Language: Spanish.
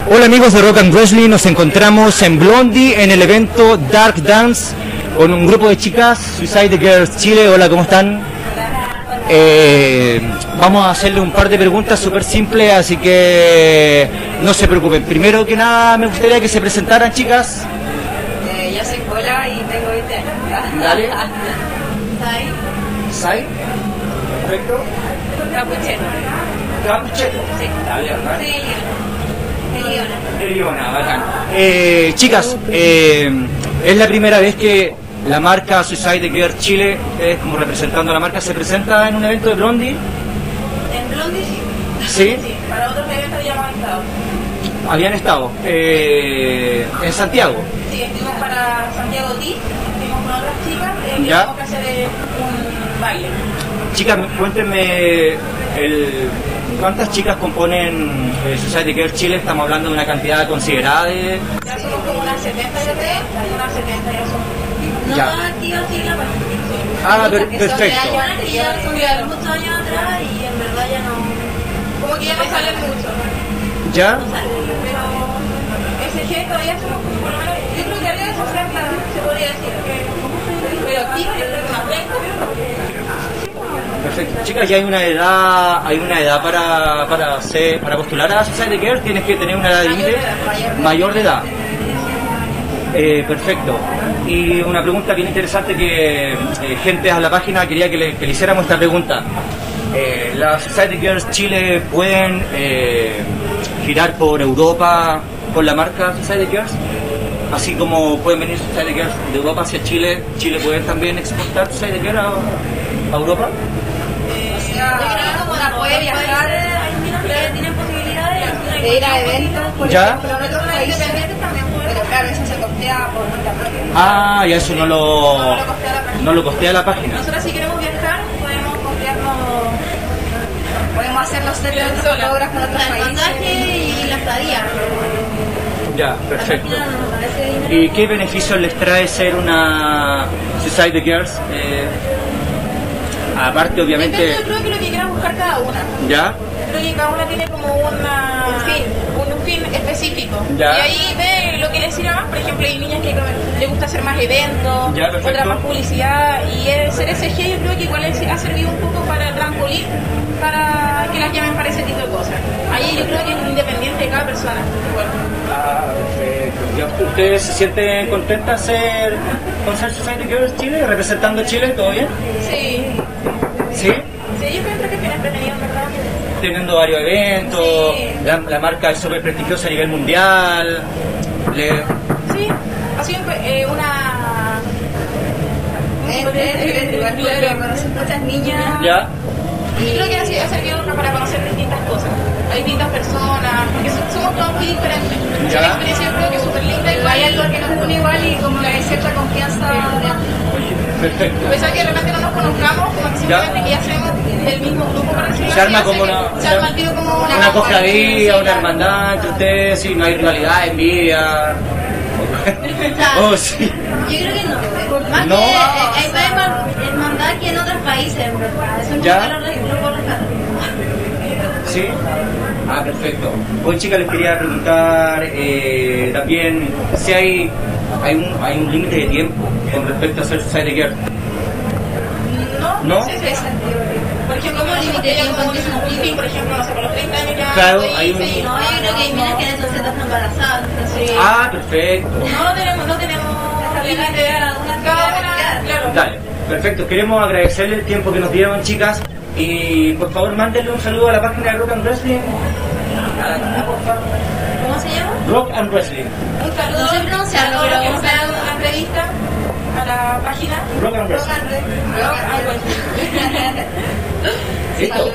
Hola amigos de Rock and Wrestling, nos encontramos en Blondie en el evento Dark Dance con un grupo de chicas, Suicide Girls Chile. Hola, ¿cómo están? Vamos a hacerle un par de preguntas súper simples, así que no se preocupen. Primero que nada me gustaría que se presentaran, chicas. Yo soy Pola y tengo 20 años. Dale. Sai. Sai. Perfecto. Capucheno. Capucheno. Sí. Dale, Sí. Eliona, bacán. Chicas, es la primera vez que la marca Suicide Girls Chile, como representando a la marca, se presenta en un evento de Blondie. En Blondie sí. ¿Sí? Sí. Para otros eventos ya hemos estado. Habían estado en Santiago. Sí, estuvimos para Santiago T, estuvimos con otras chicas y Ya. tenemos que hacer un baile. Chicas, cuéntenme ¿cuántas chicas componen Suicide Girls Chile? Estamos hablando de una cantidad considerada de... Ya somos como unas 70 unas 70 ya somos. No Ya. todas activas sí la participación. Ah, Que son de perfecto. años, que ya son de muchos años atrás y en verdad ya no... Como que ya no salen mucho. ¿Ya? No salen, pero SG todavía somos como por lo menos... Yo creo que arriba de 60 se podría decir. Pero activa yo creo que más 30. Perfecto. Chicas, ya hay una edad para postular a Suicide Girls. Tienes que tener una edad límite mayor de edad. Perfecto. Y una pregunta bien interesante que gente a la página quería que le hiciéramos esta pregunta. ¿Las Suicide Girls Chile pueden girar por Europa con la marca Suicide Girls? Así como pueden venir Suicide Girls de Europa hacia Chile, ¿Chile puede también exportar Suicide Girls a Europa? Yo creo que como la puede viajar, tienen posibilidades de ir a eventos, por ¿Ya? ejemplo, en otros países independientes también pueden. Pero claro, eso se costea por nuestra propia. Ah, ya eso no lo costea la página. Nosotros si queremos viajar, podemos costearnos, podemos hacer los sets de otros fotógrafos en otros países. Y la estadía. Ya, perfecto. ¿Y qué beneficios les trae ser una Suicide Girls? Aparte, obviamente... Yo creo que lo que quiera buscar cada una. ¿Ya? Creo que cada una tiene como un fin específico. Ya. Y ahí ve lo que les sirve más. Por ejemplo, hay niñas que les gusta hacer más eventos, Ya, perfecto. otras más publicidad. Y el ser SG yo creo que igual les ha servido un poco para el trampolín, para que las llamen para ese tipo de cosas. Ahí yo creo que es independiente de cada persona. Bueno. Ah, perfecto. ¿Ya ustedes se sienten contentas con ser Suicide Girls Chile, representando a Chile? ¿Todo bien? Sí. ¿Sí? Sí, yo creo que es bien entretenido, en verdad. Teniendo varios eventos, Sí. la marca es súper prestigiosa a nivel mundial. Sí, ha sido una... conocer muchas niñas. ¿Ya? Y creo que ha servido para conocer distintas cosas, a distintas personas, porque somos todos muy diferentes. Es Ya. una experiencia yo creo que es súper linda y hay algo que nos une igual y como que hay cierta confianza. Perfecto. A pesar que de repente no nos conozcamos, como que simplemente que ya seamos del mismo grupo, para decirlo Se arma así, como se arma el tiro como una cofradía, sí, una hermandad entre ustedes, sí, no hay rivalidad, envidia. Oh, sí. Yo creo que no. Más No. que hay más hermandad que en otros países, en verdad. Eso ¿Ya? nunca lo puedo rescatar. ¿Sí? Ah, perfecto. Hoy, chicas, les quería preguntar también si hay un límite de tiempo con respecto a ser Suicide Girl. ¿No? Sí, sí, sí. Por ejemplo, como límite de tiempo empieza un fin, por ejemplo, no sé, por los 30 años ya... Claro, sí, hay un- sí, No, yo creo que hay minas que en esos están embarazadas. Sí. Ah, perfecto. No tenemos límite de edad, cada una, claro. Dale, perfecto. Queremos agradecerle el tiempo que nos dieron, chicas. Y por favor, mándenle un saludo a la página de Rock and Wrestling. ¿Cómo se llama? Rock and Wrestling. Un saludo, No sé pronunciarlo, pero que vamos nos a- hagan una entrevista a la página Rock and Wrestling. Rock and Wrestling. Listo.